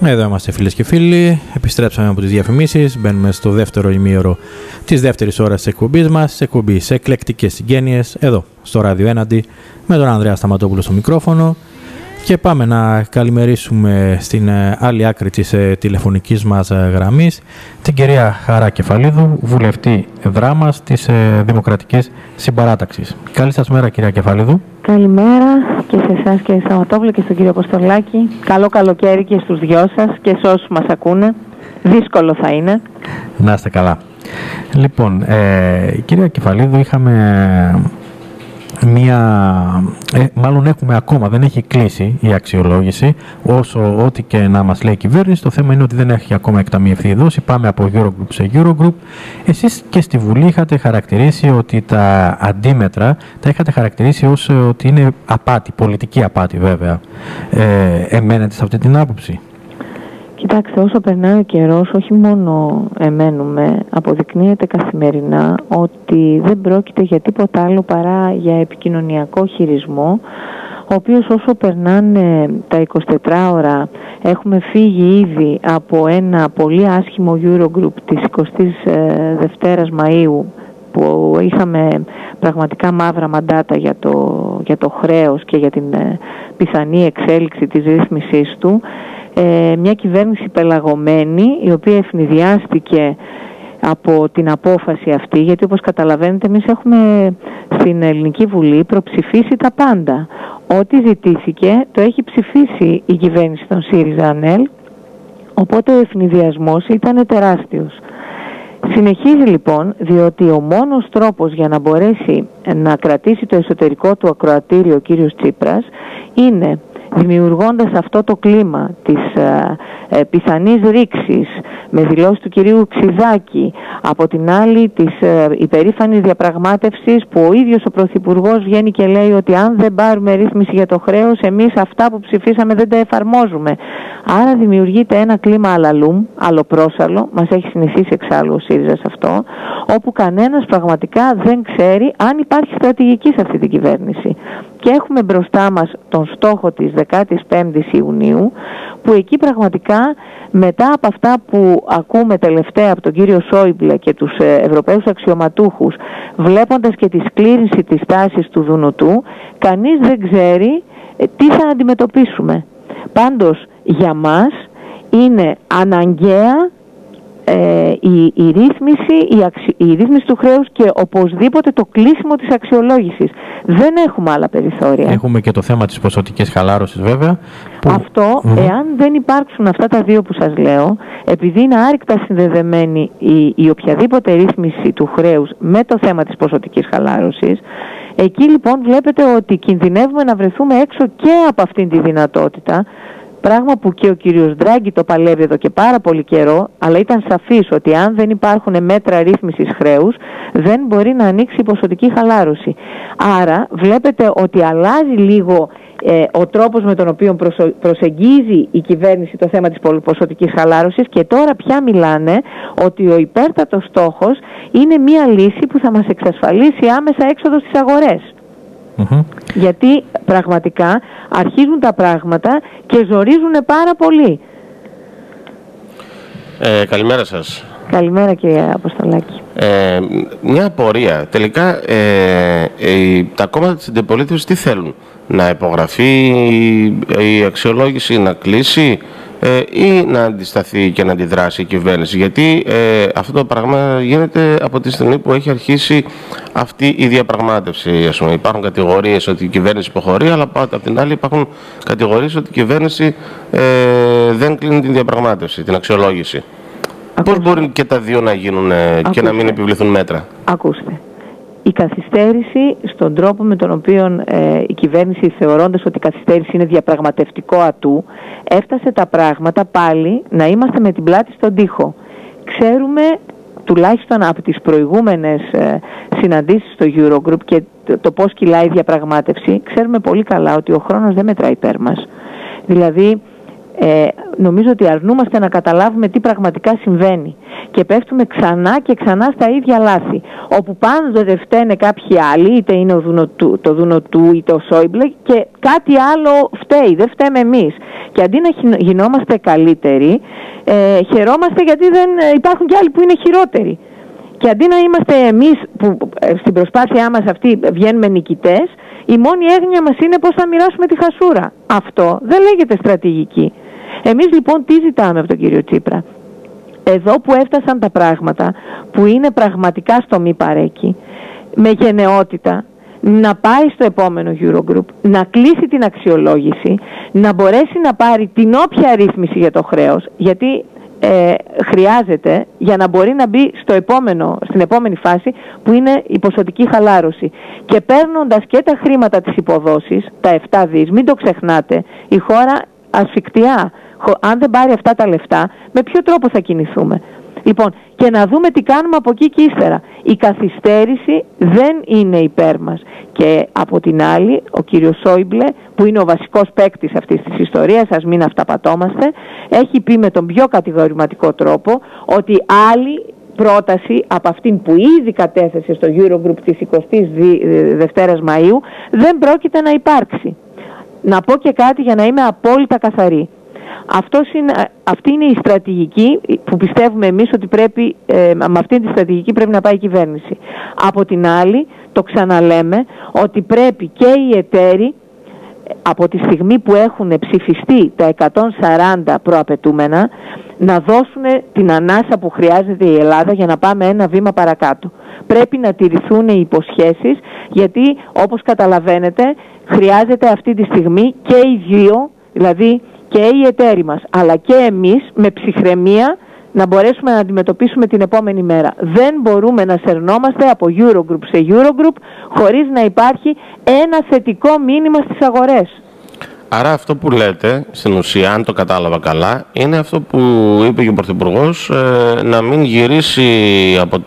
Εδώ είμαστε φίλες και φίλοι, επιστρέψαμε από τις διαφημίσεις, μπαίνουμε στο δεύτερο ημίωρο της δεύτερης ώρας της εκπομπής μας, εκπομπή σε εκλεκτικές συγγένειες, εδώ στο Ράδιο Έναντι, με τον Ανδρέα Σταματόπουλο στο μικρόφωνο και πάμε να καλημερίσουμε στην άλλη άκρη της τηλεφωνικής μας γραμμής την κυρία Χαρά Κεφαλίδου, βουλευτή δράμας της Δημοκρατικής Συμπαράταξης. Καλή σας μέρα κυρία Κεφαλίδου. Καλημέρα και σε εσάς κύριε Σταματόπουλο και στον κύριο Αποστολάκη. Καλό καλοκαίρι και στους δυο σας και σε όσους μας ακούνε. Δύσκολο θα είναι. Να είστε καλά. Λοιπόν, κυρία Κεφαλίδου, είχαμε μάλλον έχουμε ακόμα, δεν έχει κλείσει η αξιολόγηση, όσο ό,τι και να μας λέει η κυβέρνηση. Το θέμα είναι ότι δεν έχει ακόμα εκταμιευθεί η δόση. Πάμε από Eurogroup σε Eurogroup. Εσείς και στη Βουλή είχατε χαρακτηρίσει ότι τα αντίμετρα τα είχατε χαρακτηρίσει ως ότι είναι απάτη, πολιτική απάτη βέβαια. Εμένετε σε αυτή την άποψη? Κοιτάξτε, όσο περνάει ο καιρός, όχι μόνο εμένουμε, αποδεικνύεται καθημερινά ότι δεν πρόκειται για τίποτα άλλο παρά για επικοινωνιακό χειρισμό, ο οποίος όσο περνάνε τα 24 ώρα, έχουμε φύγει ήδη από ένα πολύ άσχημο Eurogroup της 22ης Μαΐου, που είχαμε πραγματικά μαύρα μαντάτα για το χρέος και για την πιθανή εξέλιξη της ρύθμισής του. Μια κυβέρνηση πελαγωμένη, η οποία ευνηδιάστηκε από την απόφαση αυτή, γιατί όπως καταλαβαίνετε εμείς έχουμε στην Ελληνική Βουλή προψηφίσει τα πάντα. Ό,τι ζητήθηκε το έχει ψηφίσει η κυβέρνηση των ΣΥΡΙΖΑ-ΑΝΕΛ, οπότε ο ευνηδιασμός ήταν τεράστιος. Συνεχίζει λοιπόν, διότι ο μόνος τρόπος για να μπορέσει να κρατήσει το εσωτερικό του ακροατήριο ο κύριος Τσίπρας είναι δημιουργώντας αυτό το κλίμα της πιθανής ρήξης με δηλώσεις του κυρίου Ξιδάκη, από την άλλη της υπερήφανης διαπραγμάτευσης που ο ίδιος ο Πρωθυπουργός βγαίνει και λέει ότι αν δεν πάρουμε ρύθμιση για το χρέος, εμείς αυτά που ψηφίσαμε δεν τα εφαρμόζουμε. Άρα δημιουργείται ένα κλίμα αλαλούμ, αλλοπρόσαλλο, μας έχει συνηθίσει εξάλλου ο ΣΥΡΙΖΑ σε αυτό, όπου κανένας πραγματικά δεν ξέρει αν υπάρχει στρατηγική σε αυτή την κυβέρνηση. Και έχουμε μπροστά μας τον στόχο της 15ης Ιουνίου, που εκεί πραγματικά μετά από αυτά που ακούμε τελευταία από τον κύριο Σόιμπλε και τους Ευρωπαίους αξιωματούχους, βλέποντας και τη σκλήρυνση της τάσης του Δουνουτού, κανείς δεν ξέρει τι θα αντιμετωπίσουμε. Πάντως για μας είναι αναγκαία η ρύθμιση του χρέους και οπωσδήποτε το κλείσιμο της αξιολόγησης. Δεν έχουμε άλλα περιθώρια. Έχουμε και το θέμα της ποσοτικής χαλάρωσης βέβαια. Αυτό, εάν δεν υπάρξουν αυτά τα δύο που σας λέω, επειδή είναι άρρηκτα συνδεδεμένη η οποιαδήποτε ρύθμιση του χρέους με το θέμα της ποσοτικής χαλάρωσης, εκεί λοιπόν βλέπετε ότι κινδυνεύουμε να βρεθούμε έξω και από αυτήν τη δυνατότητα. Πράγμα που και ο κύριος Ντράγκη το παλεύει εδώ και πάρα πολύ καιρό, αλλά ήταν σαφής ότι αν δεν υπάρχουν μέτρα ρύθμισης χρέους, δεν μπορεί να ανοίξει η ποσοτική χαλάρωση. Άρα βλέπετε ότι αλλάζει λίγο ο τρόπος με τον οποίο προσεγγίζει η κυβέρνηση το θέμα της ποσοτικής χαλάρωσης και τώρα πια μιλάνε ότι ο υπέρτατος στόχος είναι μια λύση που θα μας εξασφαλίσει άμεσα έξοδο στις αγορές. Γιατί πραγματικά αρχίζουν τα πράγματα και ζορίζουν πάρα πολύ. Καλημέρα σας. Καλημέρα κύριε Αποστολάκη. Μια απορία. Τελικά τα κόμματα της αντιπολίτευσης τι θέλουν? Να υπογραφεί η αξιολόγηση, να κλείσει ή να αντισταθεί και να αντιδράσει η κυβέρνηση? Γιατί αυτό το πράγμα γίνεται από τη στιγμή που έχει αρχίσει αυτή η διαπραγμάτευση. Ας πούμε, υπάρχουν κατηγορίες ότι η κυβέρνηση υποχωρεί, αλλά από την άλλη υπάρχουν κατηγορίες ότι η κυβέρνηση δεν κλείνει την διαπραγμάτευση, την αξιολόγηση. Πώς μπορεί και τα δύο να γίνουν και να μην επιβληθούν μέτρα? Ακούστε. Η καθυστέρηση στον τρόπο με τον οποίο η κυβέρνηση, θεωρώντας ότι η καθυστέρηση είναι διαπραγματευτικό ατού, έφτασε τα πράγματα πάλι να είμαστε με την πλάτη στον τοίχο. Ξέρουμε, τουλάχιστον από τις προηγούμενες συναντήσεις στο Eurogroup και το πώς κυλάει η διαπραγμάτευση, ξέρουμε πολύ καλά ότι ο χρόνος δεν μετράει υπέρ μας. Δηλαδή, νομίζω ότι αρνούμαστε να καταλάβουμε τι πραγματικά συμβαίνει και πέφτουμε ξανά και ξανά στα ίδια λάθη, όπου πάντοτε φταίνε κάποιοι άλλοι, είτε είναι το Δουνουτού είτε ο Σόιμπλε, και κάτι άλλο φταίει, δεν φταίμε εμείς. Και αντί να γινόμαστε καλύτεροι, χαιρόμαστε γιατί δεν υπάρχουν και άλλοι που είναι χειρότεροι. Και αντί να είμαστε εμείς που στην προσπάθειά μας αυτή βγαίνουμε νικητές, η μόνη έγνοια μας είναι πώς θα μοιράσουμε τη χασούρα. Αυτό δεν λέγεται στρατηγική. Εμείς λοιπόν τι ζητάμε από τον κύριο Τσίπρα? Εδώ που έφτασαν τα πράγματα, που είναι πραγματικά στο μη παρέκει, με γενναιότητα, να πάει στο επόμενο Eurogroup, να κλείσει την αξιολόγηση, να μπορέσει να πάρει την όποια ρύθμιση για το χρέος, γιατί χρειάζεται για να μπορεί να μπει στην επόμενη φάση που είναι η ποσοτική χαλάρωση. Και παίρνοντας και τα χρήματα της υποδόσης, τα 7 δις, μην το ξεχνάτε, η χώρα ασφικτιά, αν δεν πάρει αυτά τα λεφτά, με ποιο τρόπο θα κινηθούμε? Λοιπόν, και να δούμε τι κάνουμε από εκεί και ύστερα. Η καθυστέρηση δεν είναι υπέρ μας. Και από την άλλη, ο κύριος Σόιμπλε, που είναι ο βασικός παίκτης αυτής της ιστορίας, ας μην αυταπατώμαστε, έχει πει με τον πιο κατηγορηματικό τρόπο ότι άλλη πρόταση από αυτήν που ήδη κατέθεσε στο Eurogroup της 22ης Μαΐου δεν πρόκειται να υπάρξει. Να πω και κάτι για να είμαι απόλυτα καθαρή. Αυτή είναι η στρατηγική που πιστεύουμε εμείς ότι πρέπει, με αυτή τη στρατηγική πρέπει να πάει η κυβέρνηση. Από την άλλη, το ξαναλέμε, ότι πρέπει και οι εταίροι, από τη στιγμή που έχουν ψηφιστεί τα 140 προαπαιτούμενα, να δώσουν την ανάσα που χρειάζεται η Ελλάδα για να πάμε ένα βήμα παρακάτω. Πρέπει να τηρηθούν οι υποσχέσεις, γιατί όπως καταλαβαίνετε χρειάζεται αυτή τη στιγμή και οι δύο, δηλαδή και οι εταίροι μας, αλλά και εμείς με ψυχραιμία να μπορέσουμε να αντιμετωπίσουμε την επόμενη μέρα. Δεν μπορούμε να σερνόμαστε από Eurogroup σε Eurogroup χωρίς να υπάρχει ένα θετικό μήνυμα στις αγορές. Άρα αυτό που λέτε, στην ουσία, αν το κατάλαβα καλά, είναι αυτό που είπε και ο Πρωθυπουργός, να μην γυρίσει από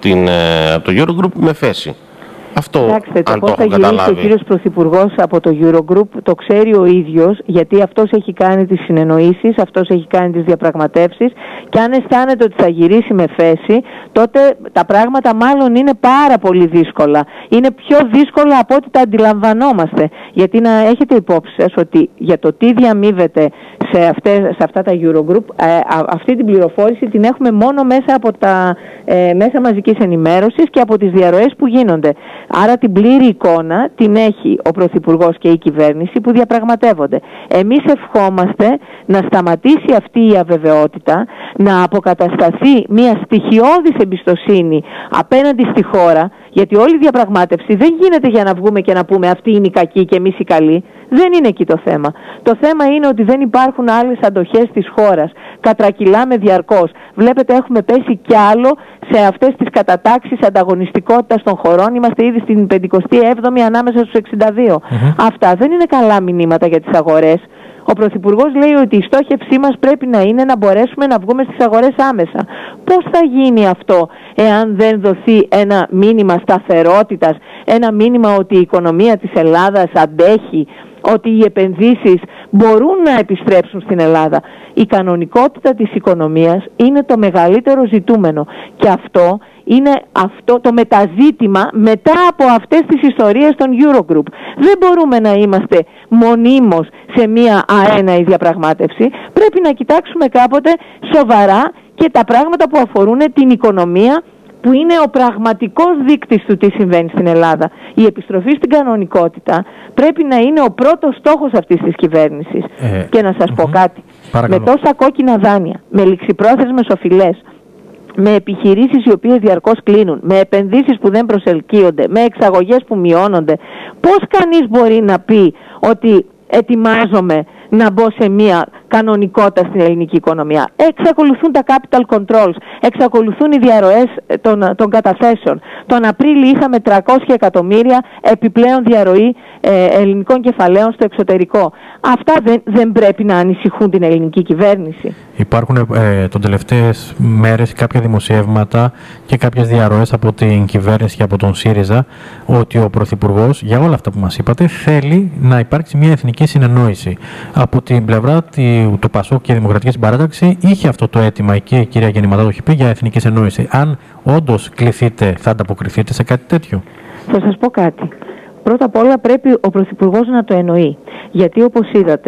το Eurogroup με θέση. Αυτό, κοιτάξτε, αν πώς το θα έχω γυρίσει καταλάβει. ο κύριος Πρωθυπουργός από το Eurogroup το ξέρει ο ίδιος, γιατί αυτός έχει κάνει τις συνεννοήσεις, αυτός έχει κάνει τις διαπραγματεύσεις, και αν αισθάνεται ότι θα γυρίσει με θέση, τότε τα πράγματα μάλλον είναι πάρα πολύ δύσκολα. Είναι πιο δύσκολα από ό,τι τα αντιλαμβανόμαστε. Γιατί να έχετε υπόψη σας ότι για το τι διαμείβεται σε αυτά τα Eurogroup, αυτή την πληροφόρηση την έχουμε μόνο μέσα από τα μέσα μαζικής ενημέρωσης και από τις διαρροές που γίνονται. Άρα την πλήρη εικόνα την έχει ο Πρωθυπουργός και η κυβέρνηση που διαπραγματεύονται. Εμείς ευχόμαστε να σταματήσει αυτή η αβεβαιότητα, να αποκατασταθεί μια στοιχειώδης εμπιστοσύνη απέναντι στη χώρα, γιατί όλη η διαπραγμάτευση δεν γίνεται για να βγούμε και να πούμε αυτοί είναι οι κακοί και εμείς οι καλοί. Δεν είναι εκεί το θέμα. Το θέμα είναι ότι δεν υπάρχουν άλλες αντοχές της χώρας. Κατρακυλάμε διαρκώς. Βλέπετε, έχουμε πέσει κι άλλο σε αυτές τις κατατάξεις ανταγωνιστικότητας των χωρών. Είμαστε ήδη στην 57η ανάμεσα στους 62. Αυτά δεν είναι καλά μηνύματα για τις αγορές. Ο Πρωθυπουργός λέει ότι η στόχευσή μας πρέπει να είναι να μπορέσουμε να βγούμε στις αγορές άμεσα. Πώς θα γίνει αυτό εάν δεν δοθεί ένα μήνυμα σταθερότητας, ένα μήνυμα ότι η οικονομία της Ελλάδας αντέχει, ότι οι επενδύσεις μπορούν να επιστρέψουν στην Ελλάδα? Η κανονικότητα της οικονομίας είναι το μεγαλύτερο ζητούμενο, και αυτό είναι το μεταζήτημα μετά από αυτές τις ιστορίες των Eurogroup. Δεν μπορούμε να είμαστε μονίμως σε μία αέναη διαπραγμάτευση. Πρέπει να κοιτάξουμε κάποτε σοβαρά και τα πράγματα που αφορούν την οικονομία, που είναι ο πραγματικός δείκτης του τι συμβαίνει στην Ελλάδα. Η επιστροφή στην κανονικότητα πρέπει να είναι ο πρώτος στόχος αυτής της κυβέρνησης. Και να σας πω κάτι. Παρακαλώ. Με τόσα κόκκινα δάνεια, με ληξιπρόθεσμες οφειλές, με επιχειρήσεις οι οποίες διαρκώς κλείνουν, με επενδύσεις που δεν προσελκύονται, με εξαγωγές που μειώνονται, πώς κανείς μπορεί να πει ότι ετοιμάζομαι να μπω σε μια κανονικότητα στην ελληνική οικονομία? Εξακολουθούν τα capital controls, εξακολουθούν οι διαρροές των καταθέσεων. Τον Απρίλιο είχαμε 300 εκατομμύρια επιπλέον διαρροή ελληνικών κεφαλαίων στο εξωτερικό. Αυτά δεν πρέπει να ανησυχούν την ελληνική κυβέρνηση? Υπάρχουν τον τελευταίες μέρες κάποια δημοσιεύματα και κάποιες διαρροές από την κυβέρνηση και από τον ΣΥΡΙΖΑ ότι ο Πρωθυπουργός, για όλα αυτά που μας είπατε, θέλει να υπάρξει μια εθνική συνεννόηση. Από την πλευρά του ΠΑΣΟΚ και η Δημοκρατική Συμπαράταξη είχε αυτό το αίτημα και η κυρία Γεννηματά το είχε πει για εθνική συνεννόηση. Αν όντως κληθείτε, θα ανταποκριθείτε σε κάτι τέτοιο? Θα σας πω κάτι. Πρώτα απ' όλα πρέπει ο Πρωθυπουργός να το εννοεί. Γιατί όπως είδατε,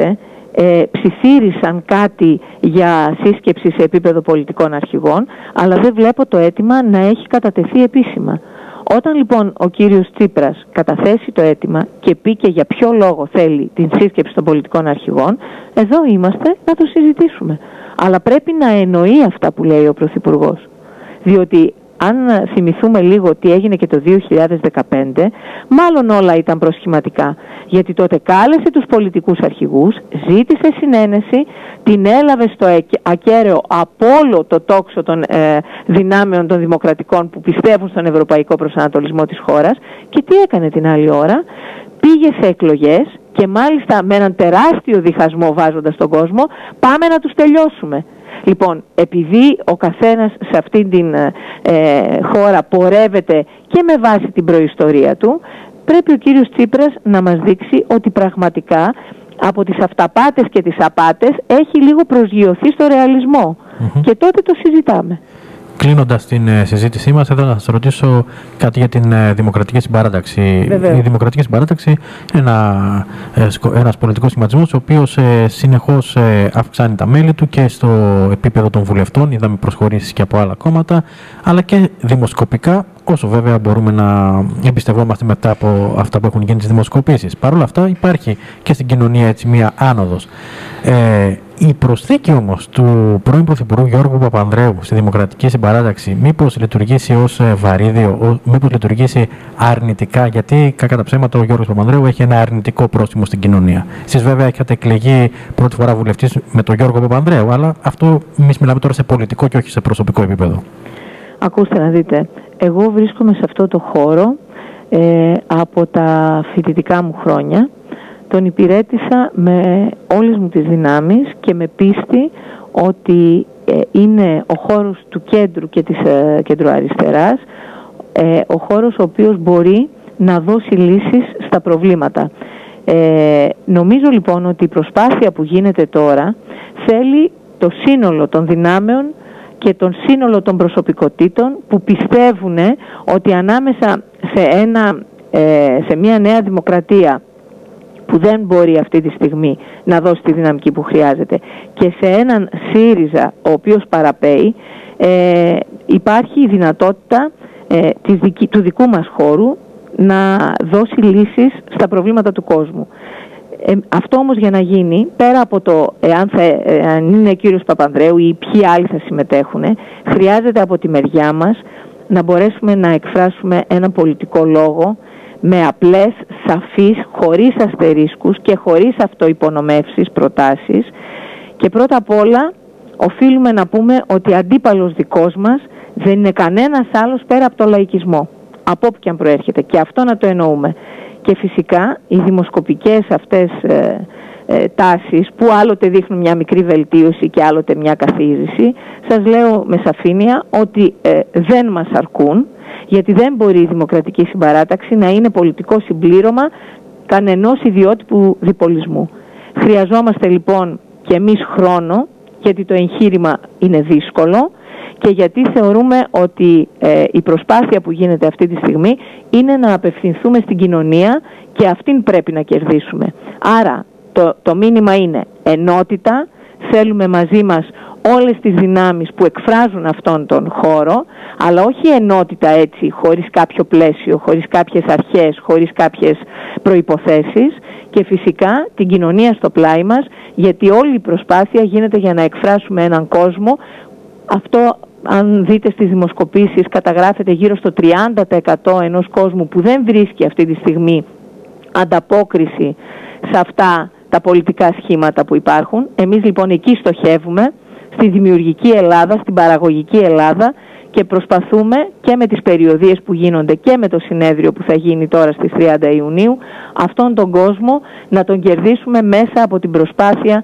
ψιθύρισαν κάτι για σύσκεψη σε επίπεδο πολιτικών αρχηγών, αλλά δεν βλέπω το αίτημα να έχει κατατεθεί επίσημα. Όταν λοιπόν ο κύριος Τσίπρας καταθέσει το αίτημα και πει και για ποιο λόγο θέλει την σύσκεψη των πολιτικών αρχηγών, εδώ είμαστε να το συζητήσουμε. Αλλά πρέπει να εννοεί αυτά που λέει ο Πρωθυπουργός. Διότι αν θυμηθούμε λίγο τι έγινε και το 2015, μάλλον όλα ήταν προσχηματικά. Γιατί τότε κάλεσε τους πολιτικούς αρχηγούς, ζήτησε συνένεση, την έλαβε στο ακέραιο από όλο το τόξο των δυνάμεων των δημοκρατικών που πιστεύουν στον ευρωπαϊκό προσανατολισμό της χώρας, και τι έκανε την άλλη ώρα? Πήγε σε εκλογές και μάλιστα με έναν τεράστιο διχασμό βάζοντας τον κόσμο, πάμε να τους τελειώσουμε. Λοιπόν, επειδή ο καθένας σε αυτήν την χώρα πορεύεται και με βάση την προϊστορία του, πρέπει ο κύριος Τσίπρας να μας δείξει ότι πραγματικά από τις αυταπάτες και τις απάτες έχει λίγο προσγειωθεί στο ρεαλισμό. Και τότε το συζητάμε. Κλείνοντας την συζήτησή μας, θέλω να σας ρωτήσω κάτι για την Δημοκρατική Συμπαράταξη. Βεβαίως. Η Δημοκρατική Συμπαράταξη είναι ένας πολιτικός σχηματισμός ο οποίος συνεχώς αυξάνει τα μέλη του και στο επίπεδο των βουλευτών. Είδαμε προσχωρήσεις και από άλλα κόμματα, αλλά και δημοσκοπικά, όσο βέβαια μπορούμε να εμπιστευόμαστε μετά από αυτά που έχουν γίνει τις δημοσκοπήσεις. Παρ' όλα αυτά υπάρχει και στην κοινωνία έτσι μία άνοδος. Η προσθήκη όμως του πρώην Πρωθυπουργού Γιώργου Παπανδρέου στη Δημοκρατική Συμπαράταξη μήπως λειτουργήσει ως βαρύδιο, μήπως λειτουργήσει αρνητικά? Γιατί κακά τα ψέματα ο Γιώργος Παπανδρέου έχει ένα αρνητικό πρόστιμο στην κοινωνία. Εσείς βέβαια έχετε εκλεγεί πρώτη φορά βουλευτής με τον Γιώργο Παπανδρέου, αλλά αυτό εμείς μιλάμε τώρα σε πολιτικό και όχι σε προσωπικό επίπεδο. Ακούστε να δείτε, εγώ βρίσκομαι σε αυτό το χώρο από τα φοιτητικά μου χρόνια. Τον υπηρέτησα με όλες μου τις δυνάμεις και με πίστη ότι είναι ο χώρος του κέντρου και της κεντροαριστεράς, ο χώρος ο οποίος μπορεί να δώσει λύσεις στα προβλήματα. Νομίζω λοιπόν ότι η προσπάθεια που γίνεται τώρα θέλει το σύνολο των δυνάμεων και τον σύνολο των προσωπικότητων που πιστεύουν ότι ανάμεσα σε μια νέα δημοκρατία που δεν μπορεί αυτή τη στιγμή να δώσει τη δυναμική που χρειάζεται, και σε έναν ΣΥΡΙΖΑ ο οποίος παραπέει, υπάρχει η δυνατότητα του δικού μας χώρου να δώσει λύσεις στα προβλήματα του κόσμου. Αυτό όμως για να γίνει, πέρα από το αν είναι ο κύριος Παπανδρέου ή ποιοι άλλοι θα συμμετέχουν, χρειάζεται από τη μεριά μας να μπορέσουμε να εκφράσουμε ένα πολιτικό λόγο με απλές, σαφείς, χωρίς αστερίσκους και χωρίς αυτοϋπονομεύσεις προτάσεις. Και πρώτα απ' όλα οφείλουμε να πούμε ότι αντίπαλος δικός μας δεν είναι κανένας άλλος πέρα από το λαϊκισμό, από όπου και αν προέρχεται, και αυτό να το εννοούμε. Και φυσικά οι δημοσκοπικές αυτές τάσεις που άλλοτε δείχνουν μια μικρή βελτίωση και άλλοτε μια καθίζηση, σας λέω με σαφήνεια ότι δεν μας αρκούν, γιατί δεν μπορεί η Δημοκρατική Συμπαράταξη να είναι πολιτικό συμπλήρωμα κανενός ιδιότυπου διπολισμού. Χρειαζόμαστε λοιπόν και εμείς χρόνο, γιατί το εγχείρημα είναι δύσκολο και γιατί θεωρούμε ότι η προσπάθεια που γίνεται αυτή τη στιγμή είναι να απευθυνθούμε στην κοινωνία και αυτήν πρέπει να κερδίσουμε. Άρα το μήνυμα είναι ενότητα, θέλουμε μαζί μας όλες τις δυνάμεις που εκφράζουν αυτόν τον χώρο, αλλά όχι ενότητα έτσι, χωρίς κάποιο πλαίσιο, χωρίς κάποιες αρχές, χωρίς κάποιες προϋποθέσεις, και φυσικά την κοινωνία στο πλάι μας, γιατί όλη η προσπάθεια γίνεται για να εκφράσουμε έναν κόσμο. Αυτό, αν δείτε στις δημοσκοπήσεις, καταγράφεται γύρω στο 30% ενός κόσμου που δεν βρίσκει αυτή τη στιγμή ανταπόκριση σε αυτά τα πολιτικά σχήματα που υπάρχουν. Εμείς λοιπόν εκεί στοχεύουμε, στη δημιουργική Ελλάδα, στην παραγωγική Ελλάδα, και προσπαθούμε και με τις περιοδίες που γίνονται και με το συνέδριο που θα γίνει τώρα στις 30 Ιουνίου αυτόν τον κόσμο να τον κερδίσουμε μέσα από την προσπάθεια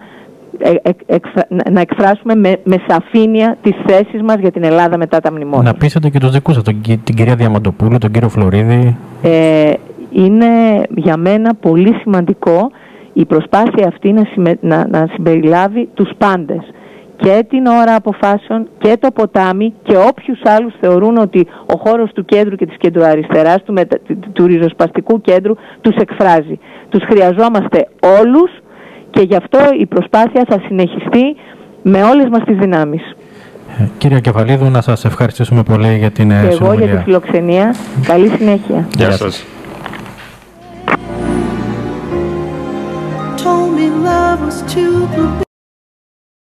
να εκφράσουμε με σαφήνεια τις θέσεις μας για την Ελλάδα μετά τα μνημόνια. Να πείσετε και τους δικούς σας, την κυρία Διαμαντοπούλου, τον κύριο Φλωρίδη. Είναι για μένα πολύ σημαντικό η προσπάθεια αυτή να συμπεριλάβει τους πάντες, και την ώρα αποφάσεων και το ποτάμι και όποιους άλλους θεωρούν ότι ο χώρος του κέντρου και της κεντροαριστεράς, του ριζοσπαστικού κέντρου, τους εκφράζει. Τους χρειαζόμαστε όλους, και γι' αυτό η προσπάθεια θα συνεχιστεί με όλες μας τις δυνάμεις. Κύριε Κεφαλίδου, να σας ευχαριστήσουμε πολύ για την συνομιλία. Και εγώ για τη φιλοξενία. Καλή συνέχεια. Γεια σας. Told me love was too